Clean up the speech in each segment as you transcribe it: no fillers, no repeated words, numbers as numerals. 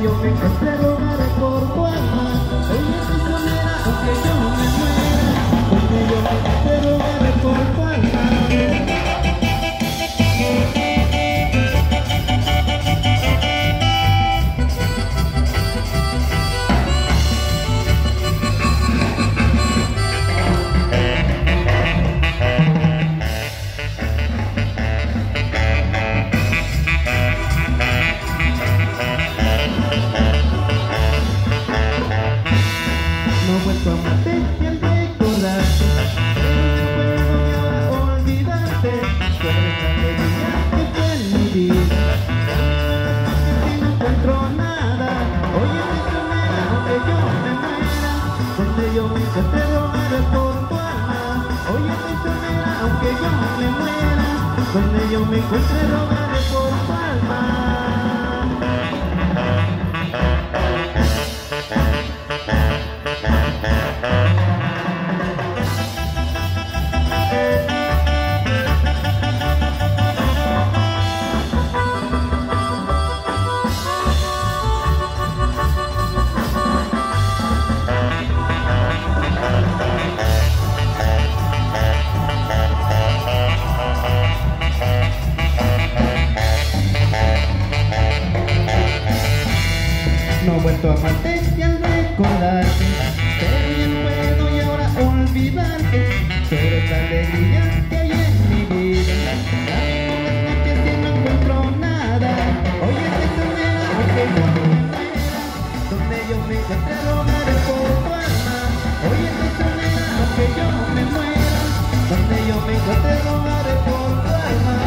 yo me encuentre rogaré por tu alma. Oye, prisionera, aunque yo me muera, donde yo me encuentre rogaré por tu alma. No he vuelto a amarte y al recordarte, pero no puedo ni ahora olvidarte. Sobre esa alegría que fue en mi vida, y no encuentro nada. Oye, prisionera, aunque yo me muera, donde yo me encuentre rogaré por tu alma. Oye, prisionera, aunque yo me muera, donde yo me encuentre rogaré por tu alma. No he vuelto a amarte y al recordarte, pero ya no puedo y ahora olvidarte. Sobre esta alegría que hay en mi vida, las noches y no encuentro nada. Oye, prisionera, aunque yo me muera, donde yo me encuentre rogaré por tu alma. Oye, prisionera, aunque yo me muera, donde yo me encuentre rogaré por tu alma.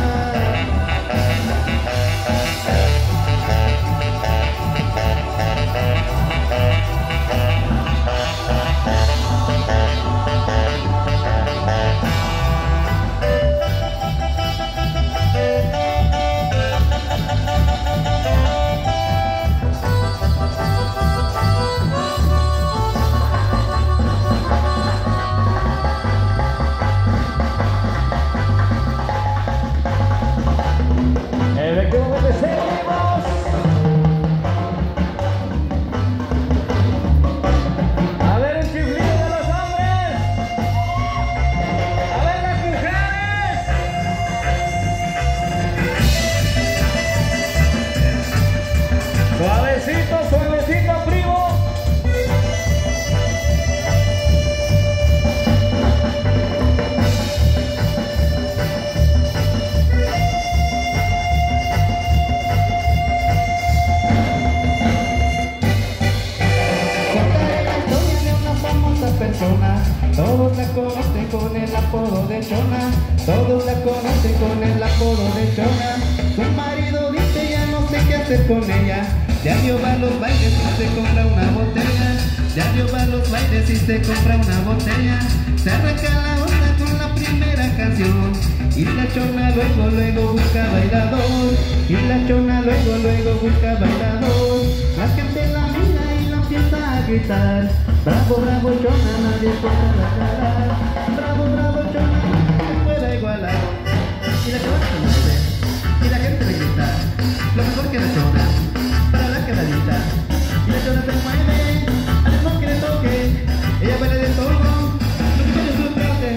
Efectivamente, seguimos. A ver el chiflido de los hombres. A ver las mujeres. Suavecito, suavecito, primo. Persona, todos la conocen con el apodo de Chona, todos la conocen con el apodo de Chona. Su marido dice ya no sé qué hacer con ella, diario va a los bailes y se compra una botella, diario va a los bailes y se compra una botella. Se arranca la onda con la primera canción y la Chona luego busca bailador, y la Chona luego busca bailador. La gente la mira y la empieza a gritar: bravo, bravo, Chona, nadie puede ganar. Bravo, bravo, Chona, nadie puede igualar. Y la Chona se mueve, y la gente le grita lo mejor que la Chona, para la quebradita. Y la Chona se mueve, al ritmo que le toque, ella baila de todo, lo que tiene su parte.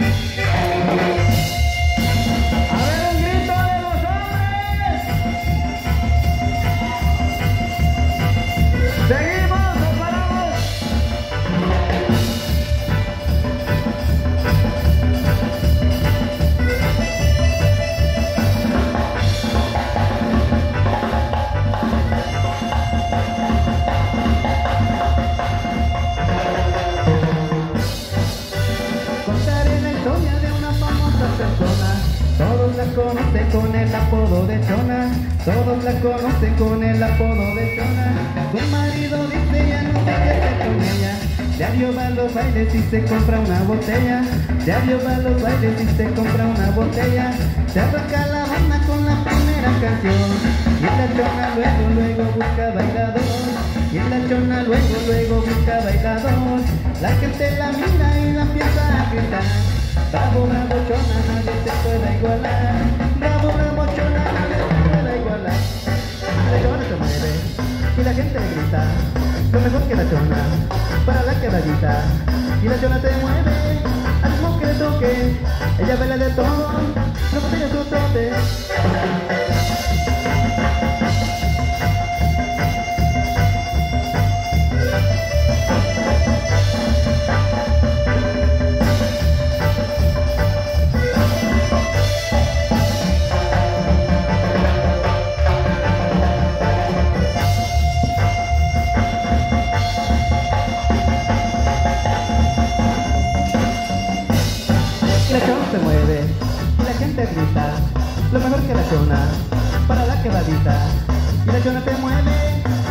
A ver el grito de los hombres. Seguimos, nos paramos. Contaré la historia de una famosa persona. Todos la conocen con el apodo de Chona, todos la conocen con el apodo de Chona. Su marido dice ya no sé qué hacer con ella, diario va a los bailes y se compra una botella, diario va a los bailes y se compra una botella. Se arranca la banda con la primera canción y la Chona luego busca bailador, y la Chona luego busca bailador. La gente la mira y la empieza a gritar: bravo, bravo, Chona, nadie te puede igualar. Bravo, bravo, Chona, nadie te puede igualar. Y la Chona se mueve y la gente le grita: lo mejor que la chona, para la quebradita. Y la chona se mueve, al ritmo que le toque, ella baila de todo, no tiene su trote. Y la chona se mueve, y la gente grita, lo mejor que la chona, para la quebradita. Y la chona se mueve,